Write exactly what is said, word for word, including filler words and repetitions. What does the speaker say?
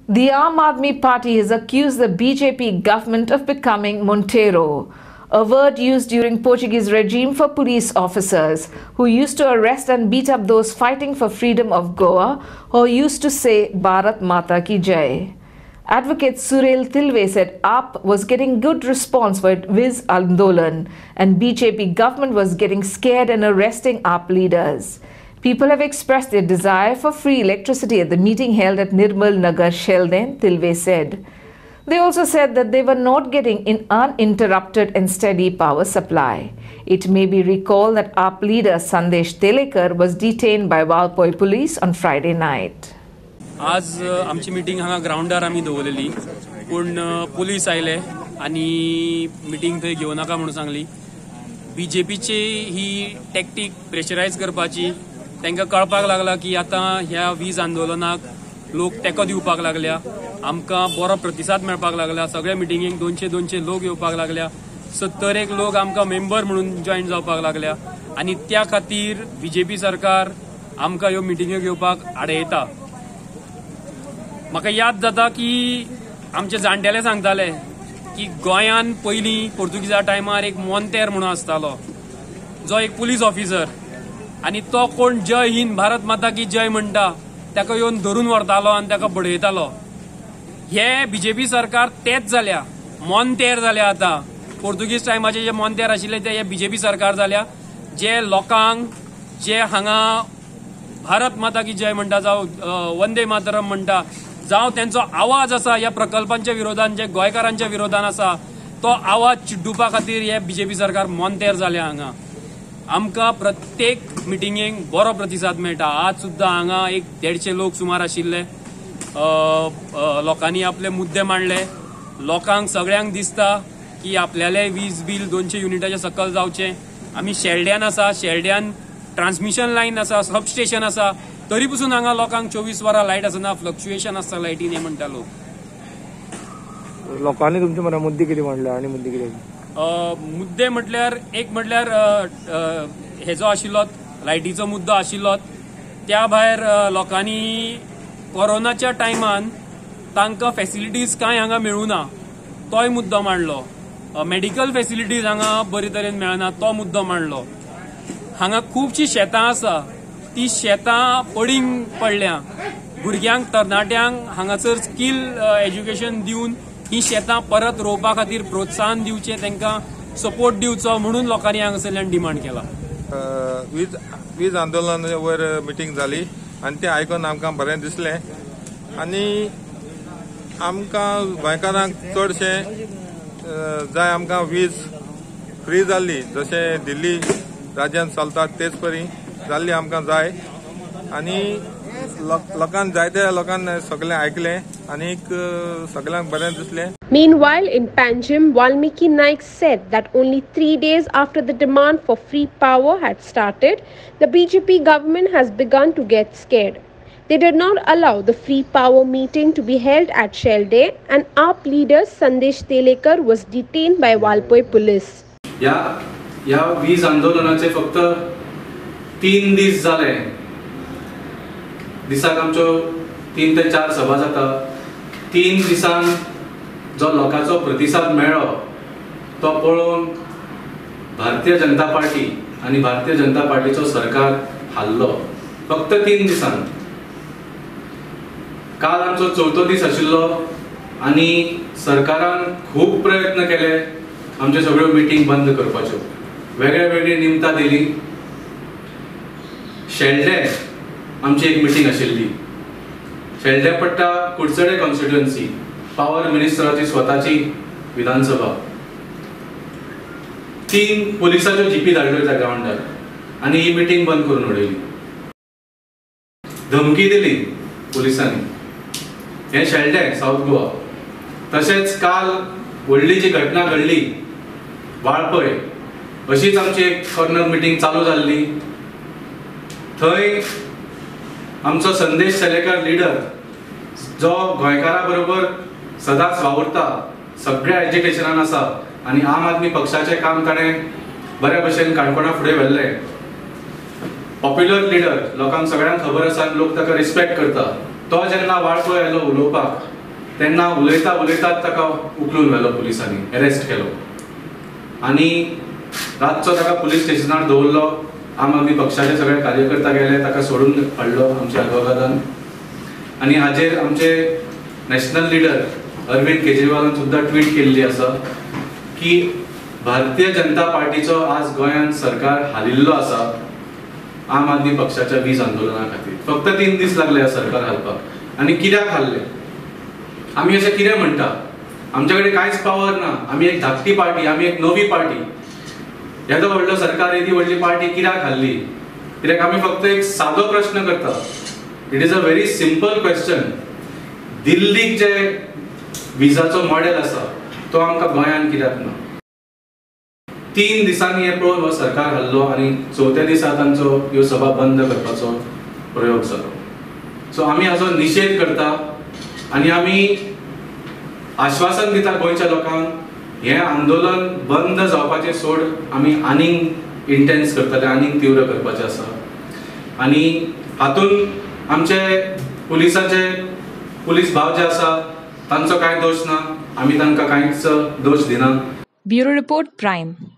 The Aam Aadmi Party has accused the B J P government of becoming Monteiro, a word used during Portuguese regime for police officers who used to arrest and beat up those fighting for freedom of Goa or used to say Bharat Mata Ki Jai. Advocate Surel Tilve said A A P was getting good response for its Viz Andolan and B J P government was getting scared and arresting A A P leaders. People have expressed their desire for free electricity at the meeting held at Nirmal Nagar, Shelden, Tilve said. They also said that they were not getting an uninterrupted and steady power supply. It may be recalled that A A P leader Sandesh Telekar was detained by Valpoi police on Friday night. आज आमची meeting हांगा ग्राउंडार आमी दवरलेली पण police आयले आणि meeting थंय घेवं नाका म्हणून सांगली. बीजेपीची ही टॅक्टीक प्रेशरायज करपाची तांकां कळपाक लागला की आता ह्या वीज आंदोलनाक लोक तेको दिवपाक लागल्या, आमकां बरो प्रतिसाद मेळपाक लागला, सगळ्या मिटिंगेक दोनशे दोनशे लोक येवपाक लागल्या, सत्तर एक लोक आमकां मेंबर म्हणून जॉईन जावपाक लागल्या आणि त्या खातीर बीजेपी सरकार आमकां ह्यो मिटिंग्यो घेवपाक आडयता. म्हाका याद जाता की आमचे जाणटेले सांगताले की गोंयान पयलीं पोर्तुगीजा टायमार एक मोंतेर म्हणून आसतालो जो एक पुलीस ऑफिसर आणि तो कोण जय हिंद भारत माता की जय म्हणटा ताका येवन धरून व्हरतालो आणि ताका बडयतालो. हे बीजेपी सरकार तेच जाल्या, मोंतेर जाल्या. आता पोर्तुगीज टायमाचे जे मोंतेर आशिल्ले ते हे बीजेपी सरकार जाल्या, जे लोकांक जे हांगा भारत माता की जय म्हणटा जावं वंदे मातरम म्हणटा जावं त्यांचो आवाज आसा ह्या प्रकल्पांच्या विरोधान जे गोंयकारांच्या विरोधान आसा तो आवाज चिड्डुपा खातीर हे बीजेपी सरकार मोंतेर जाल्या. हांगा आमकां प्रत्येक मिटिंगेक बरो प्रतिसाद मेळटा. आज सुद्दां हांगा एक देडशे लोक सुमार आशिल्ले. लोकांनी आपले मुद्दे मांडले. लोकांक सगळ्यांक दिसता की आपल्याले वीज बील दोनशे युनिटाचे सकल जावचे. आमी शेल्ड्यान आसा, शेल्ड्यान ट्रान्समिशन लायन आसा, सबस्टेशन आसा, तरी पसून हांगा लोकांक चोवीस वरां लायट आसना, फ्लक्च्युएशन आसता लायटीन हे म्हणटा लोक. लोकांनी तुमचे मना मुद्दे कितें मांडले आनी मुद्दे कितें? मुद्दे म्हटल्यार एक म्हटल्यार हेजो आशिल्लो लायटीचो मुद्दो आशिल्लो. त्या भायर लोकांनी कोरोनाच्या टायमान तांकां फॅसिलिटीज कांय हांगा मेळूना तोय मुद्दो मांडलो. मेडिकल फॅसिलिटीज हांगा बरे तरेन मेळना तो मुद्दो मांडलो. हांगा खुबशीं शेतां आसा, ती शेतां पडींग पडल्या. भुरग्यांक तरणाट्यांक हांगासर स्कील एज्युकेशन दिवन ही शेतां परत रोवपा खातीर प्रोत्साहन दिवचें, तांकां सपोर्ट दिवचो म्हणून लोकांनी हांगासरल्यान डिमांड केला. वीज वीज आंदोलन वयर मिटींग जाली आनी तें आयकून आमकां बरें दिसलें. आनी आमकां गोंयकारांक चडशें जाय आमकां वीज फ्री जाल्ली, जशें दिल्ली राज्यांत चलता तेच परी जाल्ली आमकां जाय. आनी लोकांक जायत्या लोकांनी सगळें आयकलें आनी सगळ्यांक बरें दिसलें. Meanwhile, in Panjim, Valmiki Naik said that only three days after the demand for free power had started, the B J P government has begun to get scared. They did not allow the free power meeting to be held at Shelde, and A A P leader Sandesh Telekar was detained by Valpoi police. या या वीज आंदोलनाचे फक्त तीन दीस जाले. दिसाक आमच्यो तीन ते चार सभा जाता. तीन दिसान जो लोकांचो प्रतिसाद मेळ्ळो तो पळोवन भारतीय जनता पार्टी आणि भारतीय जनता पार्टीचो सरकार हाल्लो. फक्त तीन दिसान. काल आमचो चवथो दीस आशिल्लो आणि सरकारान खूब प्रयत्न केले आमचे सगळ्यो मिटींग बंद करपाच्यो. वेगळे वेगळी निमतां दिली. शेल्डे आमची एक मिटींग आशिल्ली. शेल्डे पडटा कुडचडे कॉन्स्टिट्युएन्सी, पावर मिनिस्टराची स्वताची विधानसभा. तीन पोलिसाच्यो जीपी धाडल्यो त्या ग्राउंडार आनी ही मिटींग बंद करून उडयली. धमकी दिली पोलिसांनी. हे शेल्डे साऊथ गोवा. तशेंच काल व्हडली जी घटना घडली वाळपय, अशीच आमची एक कॉर्नर मिटींग चालू जाल्ली. थंय आमचो संदेश तेलेकर लिडर जो गोंयकारा बरोबर सदांच वावुरता, सगळ्या एज्युकेशनान आसा आनी आम आदमी पक्षाचें काम ताणें बऱ्या भशेन काणकोणा फुडें व्हेल्लें. पॉप्युलर लिडर, लोकांक सगळ्यांक खबर आसा, लोक ताका रिस्पेक्ट करता. तो जेन्ना वाळपय आयलो उलोवपाक तेन्ना उलयता उलयताच ताका उखलून व्हेलो पुलिसांनी, अरेस्ट केलो आनी रातचो ताका पुलीस स्टेशनार दवरलो. आम आदमी पक्षाचे सगळे कार्यकर्ता गेले, ताका सोडून हाडलो आमच्या आदवोगादान. आनी हाजेर आमचे नॅशनल लिडर अरविंद केजरीवालान सुद्दां ट्वीट केल्ली आसा की भारतीय जनता पार्टीचो आज गोंयांत सरकार हालिल्लो आसा आम आदमी पक्षाच्या वीज आंदोलना खातीर. फक्त तीन दीस लागले ह्या सरकार हालपाक. आनी कित्याक हाल्ले? आमी अशें कितें म्हणटा? आमचे कडेन कांयच पावर ना, आमी एक धाकटी पार्टी, आमी एक नवी पार्टी. येदो व्हडलो सरकार येदी व्हडली पार्टी कित्याक हाल्ली? कित्याक आमी फक्त एक सादो प्रश्न करता. It is a very simple question. दिल्लीक जे विजाचो मॉडेल आसा तो आमकां गोंयांत कित्याक ना? तीन दिसांनी हे पळोवन हो सरकार हल्लो आनी चवथ्या दिसा तांचो ह्यो सभा बंद करपाचो प्रयोग जालो. सो आमी हाचो निशेध करता आनी आमी आश्वासन दिता गोंयच्या लोकांक, हें आंदोलन बंद जावपाचें सोड, आमी आनीक इंटेन्स करतले, आनीक तीव्र करपाचें आसा. आनी हातूंत आमचे पुलिसाचे पुलीस भाव जे आसा तांचो कांय दोश ना, आमी तांकां कांयच दोश दिना. Bureau report prime.